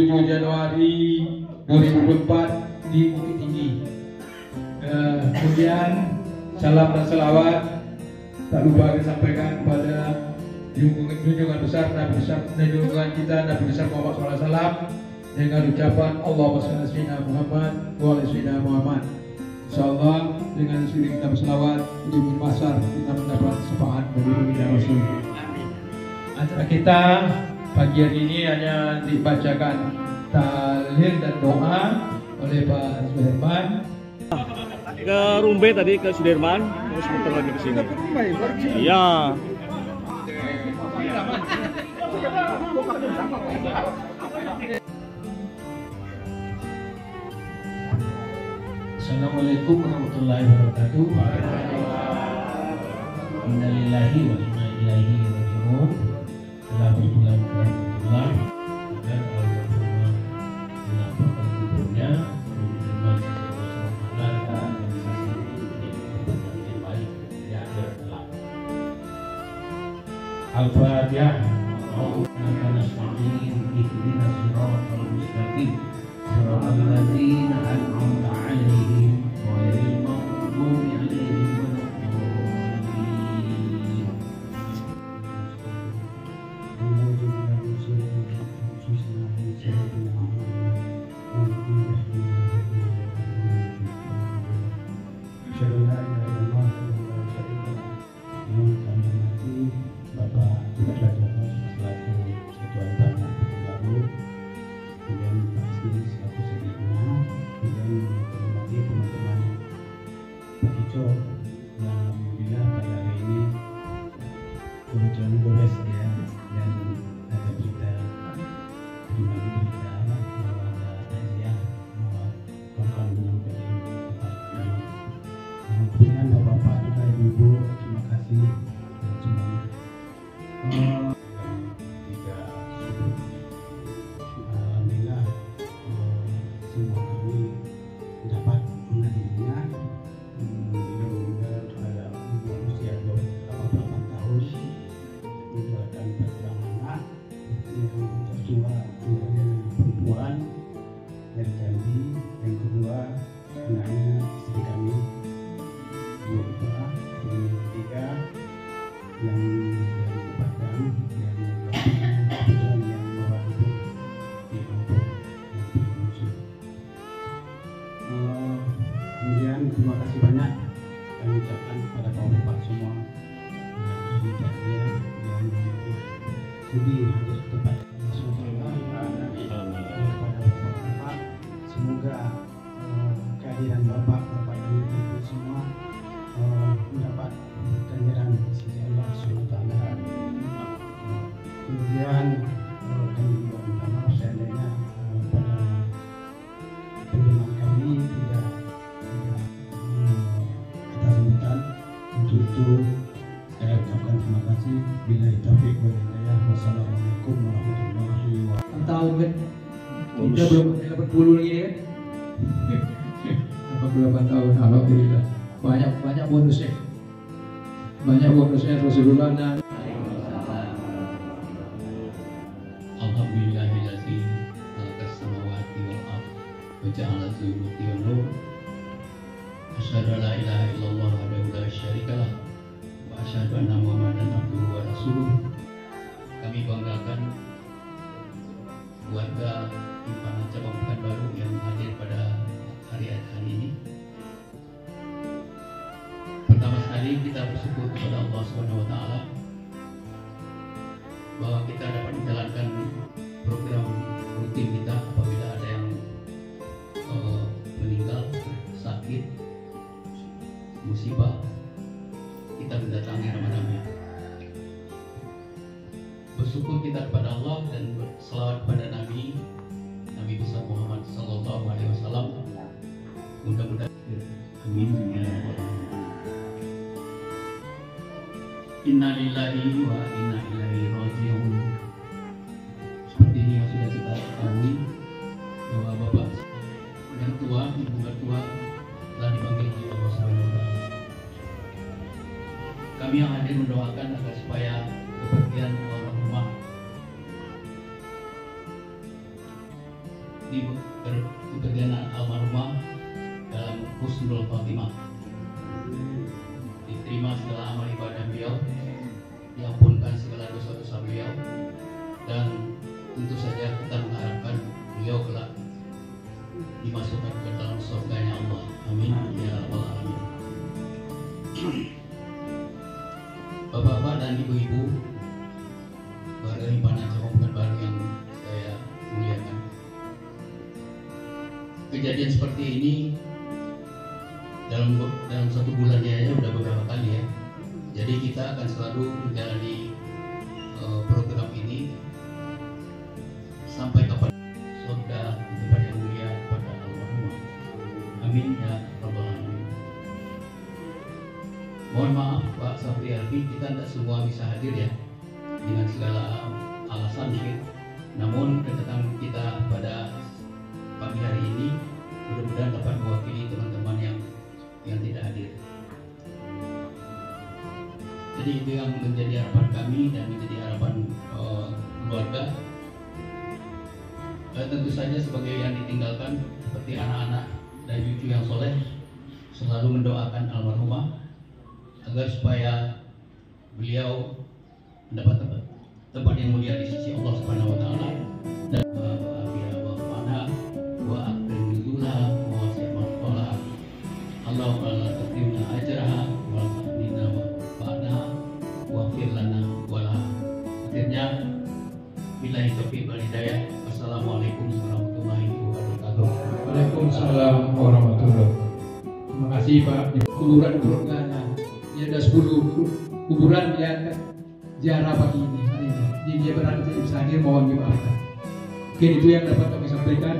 27 Januari 2024 di Bukit Tinggi. Kemudian salam dan selawat tak lupa kita sampaikan kepada junjungan besar Nabi besar junjungan kita Nabi besar Muhammad SAW dengan ucapan Allahumma shalli ala sayyidina Muhammad wa ala sayyidina Muhammad. Insyaallah dengan sering kita berselawat di pasar kita mendapat syafaat dari Nabi Rasul. Acara kita pagi hari ini hanya dibacakan tahlil dan doa oleh Pak Sudirman. Ke Rumbai tadi ke Sudirman, terus muter lagi ke sini. Iya. Assalamualaikum warahmatullahi wabarakatuh. Innalillahi wa inna ilaihi raji'un. Telah berbulan-bulan dan alhamdulillah dilaporkan kuburnya diterima dan yang baik di akhirat kelak. Al-Fatihah. Allahumma nasta'in ihdinas siratal mustaqim siratal ladzina an'amta 'alaihim ghairil maghdubi 'alaihim kebetulan gobes ya, dan ada berita bahwa ada takziah bahwa kawan-kawan menyampaikan kepada kemudian bapak-bapak juga ibu-ibu, terima kasih semuanya. Alhamdulillah semua kami dapat menghadirinya. Terhadap usia 88 tahun itu akan berkurang anak yang tertua anaknya perempuan dari Jambi, yang kedua anaknya istri kami dua, yang ketiga yang dari Padang, yang kebetulan yang bawa itu di kampung yang musuh. Kemudian terima kasih banyak kami ucapkan kepada bapak semua yang ahli takziah yang sudi hadir ke tempat bapak. Semoga kehadiran bapak-bapak dan ibu semua mendapat ganjaran di sisi Allah SWT. Kemudian kami juga minta maaf seandainya pada penerimaan kami tidak atas sambutan. Untuk itu saya ucapkan terima kasih. Bila taufik wal hidayah. Wassalamualaikum warahmatullahi wabarakatuh. Tahun kan kita belum 80 lagi kan. 88 tahun alhamdulillah. Banyak bonusnya. Banyak bonusnya Rasulullah dan Alhamdulillahillazi khalaqas samawati wal ardh wa ja'ala az-zulumati wan nur. Asyhadu an la ilaha illallah wahdahu la syarika lah wa asyhadu anna Muhammadan abduhu wa rasuluh. Kami banggakan keluarga Impana Cabang Pekanbaru yang hadir pada hari ini. Pertama sekali kita bersyukur kepada Allah Subhanahu wa taala bahwa kita dapat menjalankan program rutin kita apabila ada yang meninggal, sakit, musibah, kita mendatangi ramai-ramai. Bersyukur kita kepada Allah dan berselawat kepada Nabi besar Muhammad Sallallahu Alaihi Wasallam. Mudah-mudahan amin. Inna lillahi wa inna ilaihi raji'un. Seperti yang sudah kita ketahui bahwa bapak yang tua, ibu mertua telah dipanggil oleh Allah Subhanahu wa taala. Kami yang hadir mendoakan agar supaya kepergian almarhumah di kepergian almarhumah dalam husnul khotimah. Diterima segala amal ibadah beliau, diampunkan segala dosa-dosa beliau, dan tentu saja kita mengharapkan beliau kelak dimasukkan ke dalam surganya Allah. Amin ya rabbal alamin. Bapak-bapak dan ibu-ibu, warga himpunan Cawang Pekanbaru yang saya muliakan, kejadian seperti ini dalam satu bulannya aja udah beberapa kali ya. Jadi kita akan selalu menjalani program ini sampai kapan surga tempat yang mulia pada almarhumah. Amin ya rabbal alamin. Mohon maaf Pak Safri Alfi, kita tidak semua bisa hadir ya dengan segala alasan mungkin. Namun kedatangan kita pada pagi hari ini mudah-mudahan dapat mewakili teman-teman yang tidak hadir. Jadi itu yang menjadi harapan kami dan menjadi harapan keluarga. Tentu saja sebagai yang ditinggalkan seperti anak-anak dan cucu yang soleh, selalu mendoakan almarhumah agar supaya beliau mendapat tempat yang mulia di sisi Allah Subhanahu wa taala. Dan Allahumma la tuqimna ajraha wa ta'nina wa ba'daha wa fir lana wa laha. Akhirnya billahi taufiq wal hidayah. Wassalamualaikum warahmatullahi wabarakatuh. Waalaikumsalam warahmatullahi. Terima kasih Pak. Kuburan keluarganya dia ada 10 kuburan yang ziarah pagi ini hari ini. Jadi dia berada di sana, mohon dimaafkan. Mungkin itu yang dapat kami sampaikan.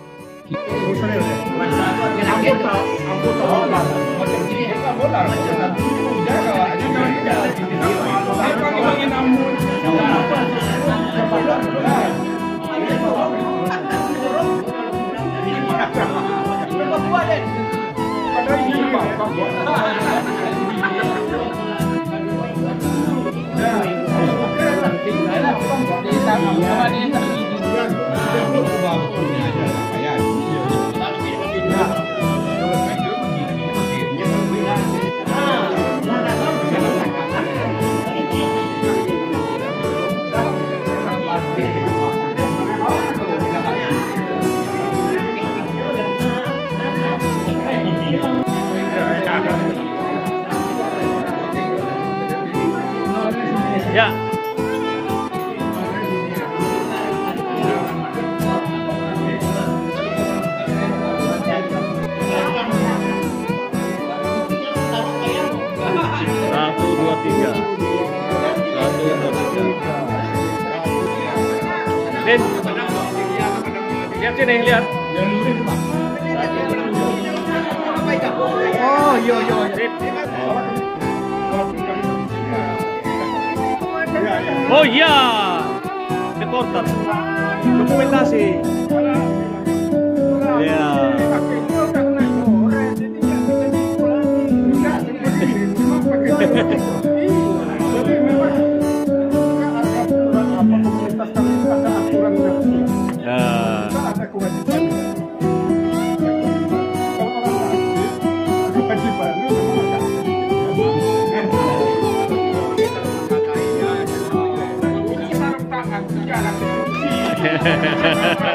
Ya. Satu, dua, tiga. Din, lihat sini, lihat. Oh, iya. Oh iya, reporter, dokumentasi. Ya. Hehehe